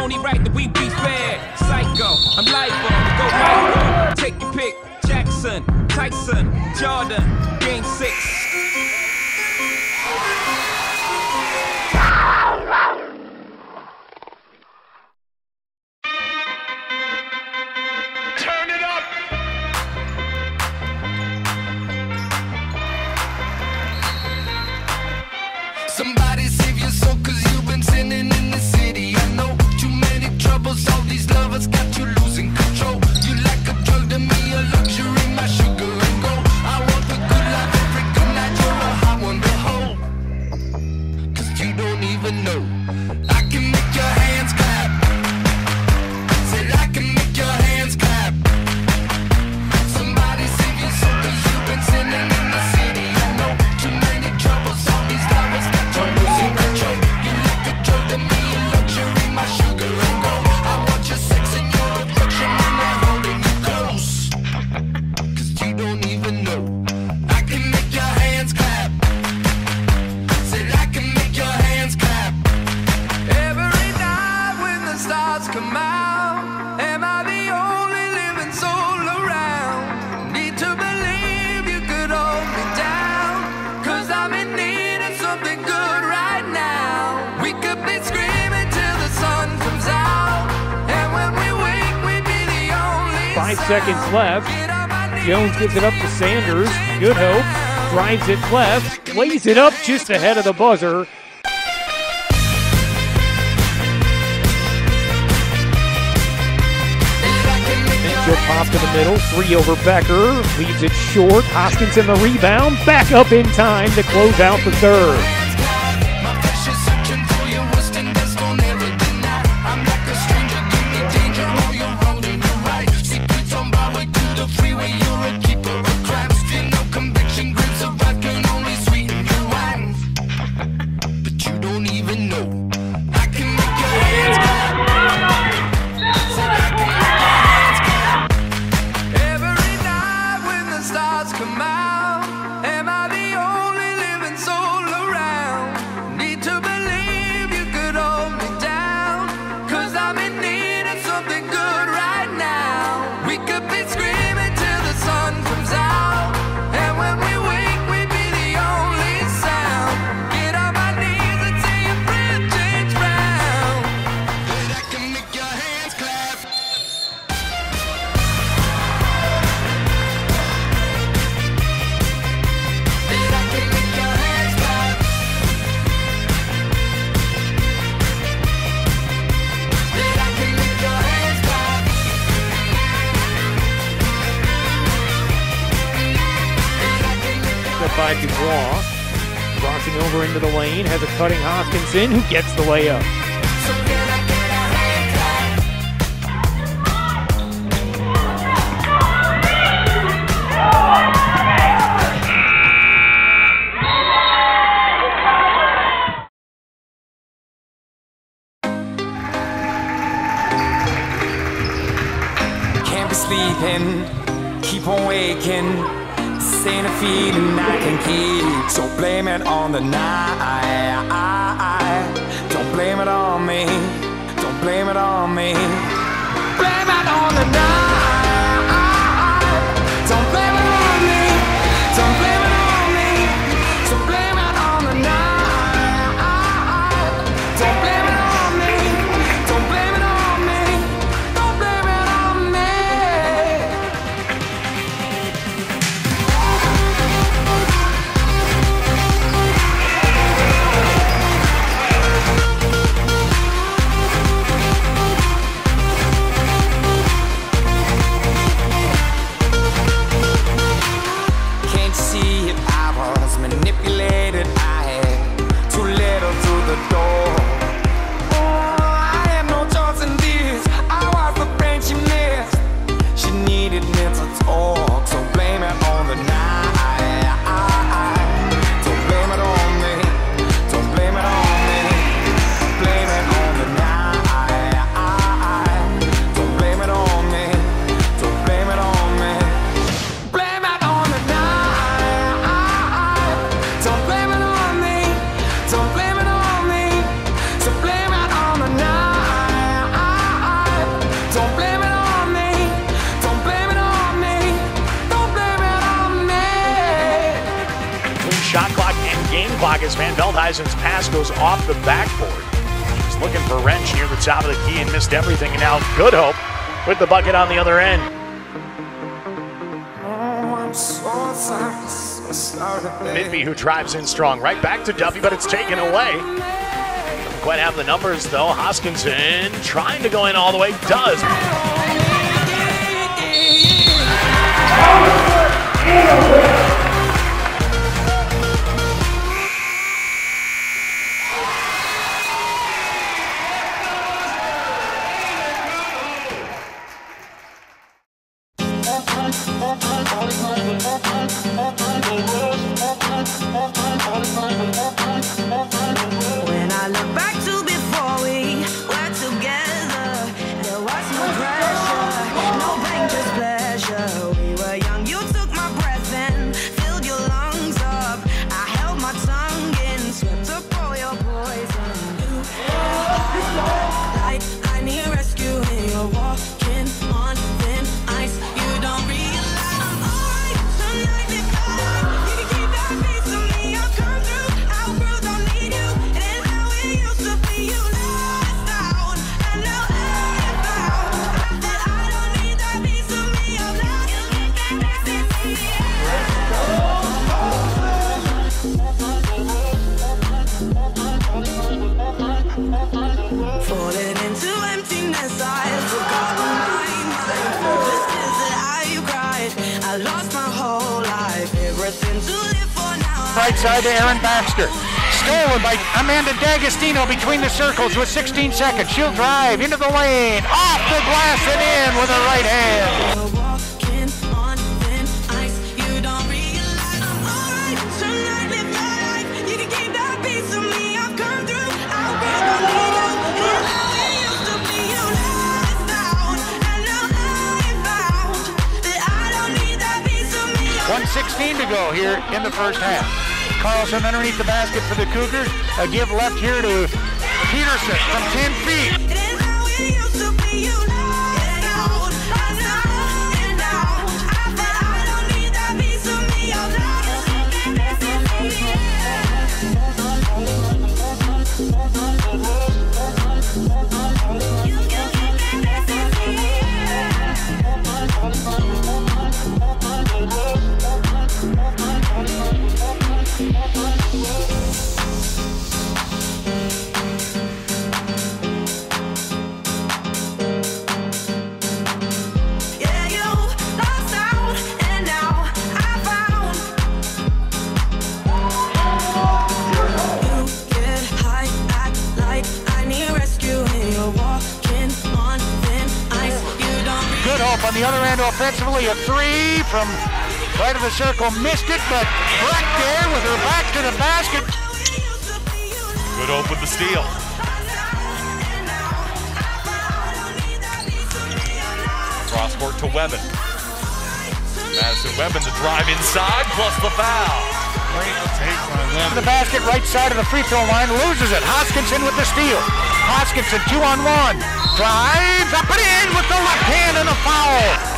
only right that we be fair. Psycho, I'm liable to go right. Take your pick. Jackson, Tyson, Jordan, Game 6. Somebody save your soul, cause you've been sinning in the city. I know too many troubles, all these lovers got you losing control. You like a drug to me, a luxury, my sugar and gold. I want the good life every good night, you're a hot one to hold. Cause you don't even know I can make your hands clap. Said I can make your hands clap. Somebody save your soul, cause you've been sinning in the city. I know too many troubles, all these lovers got you losing control. You like a drug to me, a luxury, my sugar and gold. I want your sex and your affection and I'm holding you close. Cause you don't even know I can make your hands clap. Said I can make your hands clap. Every night when the stars come out, am I the only living soul around? Need to believe you could hold me down, cause I'm in need of something good right now. We could be screaming till the sun comes out, and when we wake we'd be the only 5 seconds left. Jones gives it up to Sanders. Good Hope drives it left, lays it up just ahead of the buzzer. She'll pop to the middle, 3 over Becker, leaves it short. Hoskins in the rebound, back up in time to close out the third. My precious searching for your worst and best, don't ever deny. I'm like a stranger, give me danger, oh you're wrong and you're right. Secrets on my way to the freeway, you're a keeper of crabs. Feel no conviction, grapes of wrath can only sweeten your wine. But you don't even know I can make your hands clap. Said I can make your hands clap. Every night when the stars come out, am I the only living soul around? Need to believe you could hold me down, cause I'm in need of something good right now. We could be screaming till the sun comes out, and when we wake we'd be the only sound. Get on my knees and say your prayer, change round. But I can make your hands clap. That I can make your hands clap. That I can make your hands clap. Set by Dubois. Crossing over into the lane, has a cutting Hoskinson who gets the layup. So can I get a hand clap? Can't be sleeping, keep on waking. This ain't a feeling I can keep. So blame it on the night. Don't blame it on me. Don't blame it on me. Blame it on the night. Don't blame it on me. Don't blame it on me. So blame it on the night. Don't blame it on me. Don't blame it on me. Don't blame it on me. as Van Veldhuizen's pass goes off the backboard. He's looking for wrench near the top of the key and missed everything. And now Good Hope with the bucket on the other end. Midby, who drives in strong, right back to Duffy, but it's taken away. Doesn't quite have the numbers though. Hoskinson trying to go in all the way, does. When I look back to before we were together, there was no pressure, no pain, just pleasure. We were young, you took my breath and filled your lungs up. I held my tongue in, swept up all your poison. I need rescue when you're walking on thin ice. You don't realize I'm alright tonight because you can keep that piece of me. I'll come through, outgrew, don't need you. It ain't how it used to be. You lost out, and now I'm found that I don't need that piece of me. I'm lost. You can get that piece of me. Falling into emptiness, I forgot my mind. The tears that I cried, I lost my whole life. Everything to live for now. Right side to Aaron Baxter. Stolen by Amanda D'Agostino between the circles with 16 seconds. She'll drive into the lane, off the glass and in with her right hand. You're walking on thin ice. You don't realize I'm alright tonight. Live your life. You can keep that piece of me. I've come through. I'll be don't need you. And how it used to be. You lost out, and now I'm found that I don't need that piece of me. 1:16 to go here in the first half. Carlson underneath the basket for the Cougars. A give left here to Peterson from 10 feet. It ain't how it used to be. You lost out, and now I don't need that piece of me. I'm lost. You can get that piece of me. Yeah, you lost out, and now I found. You get high, act like I need rescue, and you're walking on thin ice. You don't Good Hope on the other end offensively. A three from right of the circle. Missed it, but Breck there with her back to the basket. Good Hope with the steal. Cross court to Webben. Madison Webben to drive inside, plus the foul. Great take by them. The basket right side of the free throw line, loses it. Hoskinson with the steal. Hoskinson 2-on-1. Drives up and in with the left hand and a foul.